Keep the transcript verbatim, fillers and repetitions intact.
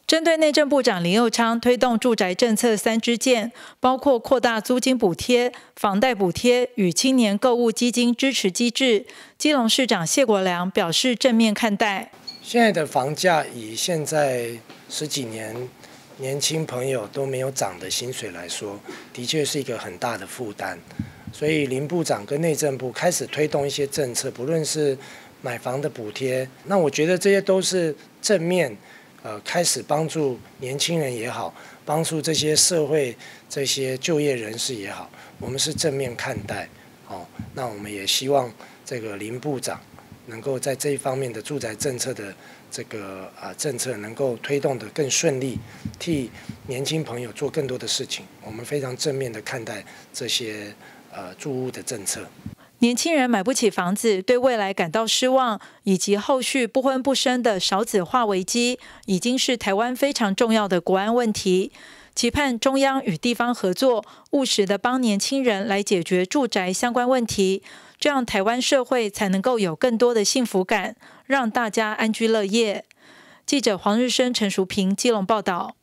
针对内政部长林右昌推动住宅政策三支箭，包括扩大租金补贴、房贷补贴与青年购物基金支持机制，基隆市长谢国良表示正面看待。 现在的房价以现在十几年年轻朋友都没有涨的薪水来说，的确是一个很大的负担。所以林部长跟内政部开始推动一些政策，不论是买房的补贴，那我觉得这些都是正面。呃，开始帮助年轻人也好，帮助这些社会这些就业人士也好，我们是正面看待。哦，那我们也希望这个林部长能够在这一方面的住宅政策的这个啊、呃、政策能够推动得更顺利，替年轻朋友做更多的事情。我们非常正面的看待这些呃住屋的政策。 年轻人买不起房子，对未来感到失望，以及后续不婚不生的少子化危机，已经是台湾非常重要的国安问题。期盼中央与地方合作，务实的帮年轻人来解决住宅相关问题，这样台湾社会才能够有更多的幸福感，让大家安居乐业。记者黄日升、陈淑平基隆报道。